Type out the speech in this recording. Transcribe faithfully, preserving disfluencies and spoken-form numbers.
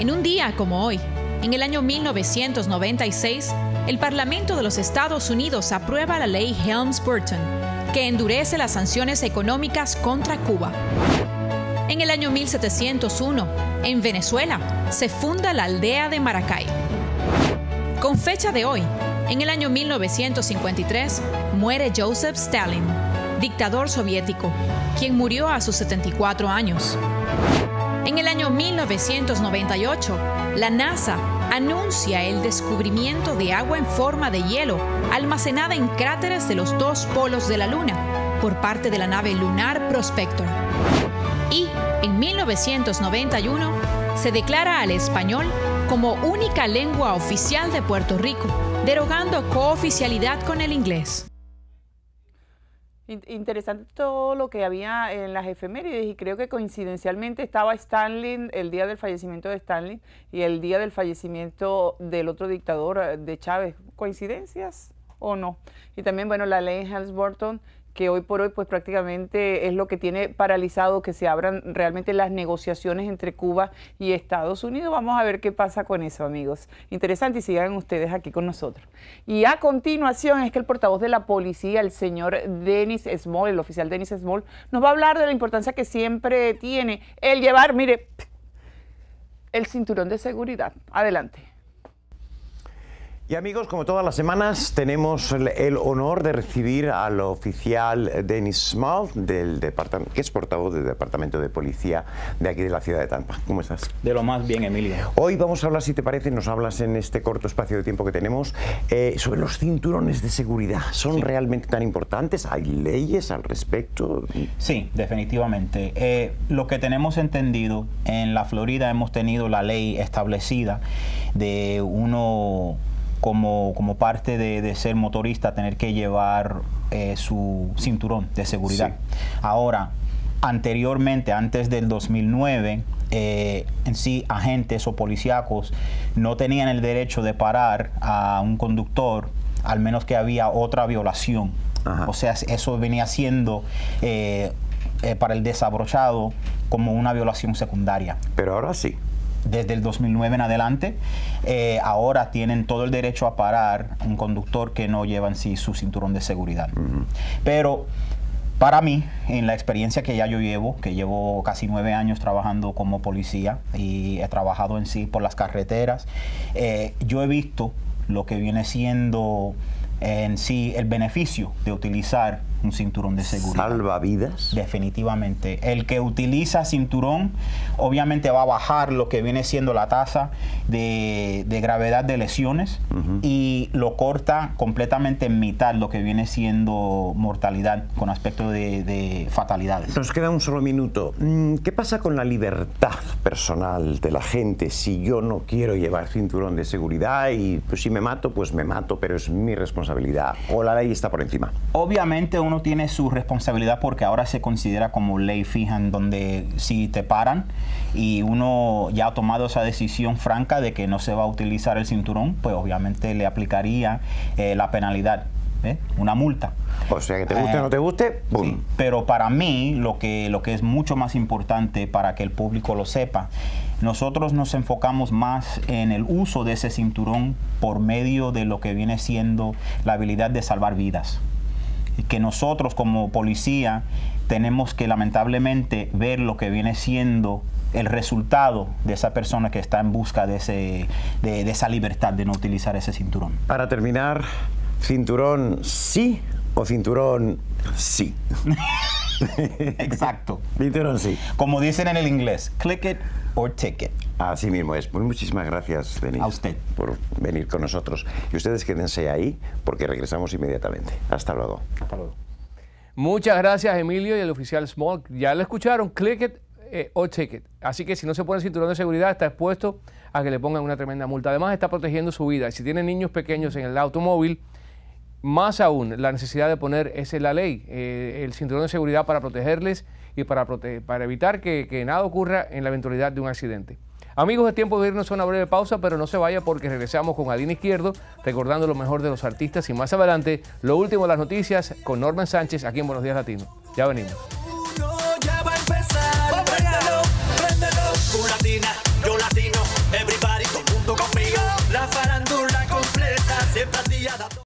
En un día como hoy, en el año mil novecientos noventa y seis, el Parlamento de los Estados Unidos aprueba la ley Helms-Burton, que endurece las sanciones económicas contra Cuba. En el año mil setecientos uno, en Venezuela, se funda la aldea de Maracay. Con fecha de hoy, en el año mil novecientos cincuenta y tres, muere Joseph Stalin, dictador soviético, quien murió a sus setenta y cuatro años. En el año mil novecientos noventa y ocho, la NASA anuncia el descubrimiento de agua en forma de hielo almacenada en cráteres de los dos polos de la Luna por parte de la nave lunar Prospector. Y en mil novecientos noventa y uno se declara al español como única lengua oficial de Puerto Rico, derogando cooficialidad con el inglés. Interesante todo lo que había en las efemérides, y creo que coincidencialmente estaba Stalin, el día del fallecimiento de Stalin, y el día del fallecimiento del otro dictador, de Chávez. ¿Coincidencias o no? Y también, bueno, la ley Helms-Burton, que hoy por hoy pues prácticamente es lo que tiene paralizado que se abran realmente las negociaciones entre Cuba y Estados Unidos. Vamos a ver qué pasa con eso, amigos. Interesante, y sigan ustedes aquí con nosotros. Y a continuación es que el portavoz de la policía, el señor Dennis Small, el oficial Dennis Small, nos va a hablar de la importancia que siempre tiene el llevar, mire, el cinturón de seguridad. Adelante. Y amigos, como todas las semanas, tenemos el, el honor de recibir al oficial Dennis Small, del departamento, que es portavoz del Departamento de Policía de aquí de la ciudad de Tampa. ¿Cómo estás? De lo más bien, Emilio. Hoy vamos a hablar, si te parece, nos hablas en este corto espacio de tiempo que tenemos, eh, sobre los cinturones de seguridad. ¿Son sí. realmente tan importantes? ¿Hay leyes al respecto? Sí, definitivamente. Eh, lo que tenemos entendido, en la Florida hemos tenido la ley establecida de uno... Como, como parte de, de ser motorista, tener que llevar eh, su cinturón de seguridad. Sí. Ahora, anteriormente, antes del dos mil nueve, eh, en sí, agentes o policíacos no tenían el derecho de parar a un conductor, al menos que había otra violación. Ajá. O sea, eso venía siendo eh, eh, para el desabrochado como una violación secundaria. Pero ahora sí. Desde el dos mil nueve en adelante, eh, ahora tienen todo el derecho a parar un conductor que no lleva en sí su cinturón de seguridad. Uh-huh. Pero para mí, en la experiencia que ya yo llevo, que llevo casi nueve años trabajando como policía y he trabajado en sí por las carreteras, eh, yo he visto lo que viene siendo en sí el beneficio de utilizar un cinturón de seguridad. ¿Salva vidas? Definitivamente. El que utiliza cinturón obviamente va a bajar lo que viene siendo la tasa de, de gravedad de lesiones, uh-huh. y lo corta completamente en mitad lo que viene siendo mortalidad con aspecto de, de fatalidades. Nos queda un solo minuto. ¿Qué pasa con la libertad personal de la gente si yo no quiero llevar cinturón de seguridad y pues si me mato, pues me mato, pero es mi responsabilidad? ¿O la ley está por encima? Obviamente uno tiene su responsabilidad porque ahora se considera como ley fija, en donde si te paran y uno ya ha tomado esa decisión franca de que no se va a utilizar el cinturón, pues obviamente le aplicaría eh, la penalidad, ¿eh? Una multa. O sea, que te guste o eh, no te guste, ¡pum! Sí. Pero para mí lo que, lo que es mucho más importante para que el público lo sepa, nosotros nos enfocamos más en el uso de ese cinturón por medio de lo que viene siendo la habilidad de salvar vidas. Y que nosotros como policía tenemos que lamentablemente ver lo que viene siendo el resultado de esa persona que está en busca de, ese, de, de esa libertad de no utilizar ese cinturón. Para terminar, ¿cinturón sí o cinturón sí? Exacto. Cinturón sí. Como dicen en el inglés, click it or ticket. Así mismo es. Pues muchísimas gracias, Dennis, a usted por venir con nosotros. Y ustedes quédense ahí porque regresamos inmediatamente. Hasta luego. Hasta luego. Muchas gracias, Emilio, y el oficial Small. Ya lo escucharon, click it eh, or ticket. Así que si no se pone el cinturón de seguridad, está expuesto a que le pongan una tremenda multa. Además, está protegiendo su vida. Y si tiene niños pequeños en el automóvil, más aún, la necesidad de poner, esa es la ley, eh, el cinturón de seguridad para protegerles y para, prote para evitar que, que nada ocurra en la eventualidad de un accidente. Amigos, es tiempo de irnos a una breve pausa, pero no se vaya porque regresamos con Adina Izquierdo, recordando lo mejor de los artistas, y más adelante, lo último de las noticias con Norman Sánchez aquí en Buenos Días Latino. Ya venimos. Ya va a empezar, préndelo, préndelo, Curatina. Yo latino, everybody, todo el mundo conmigo. La farándula completa, siempre al día.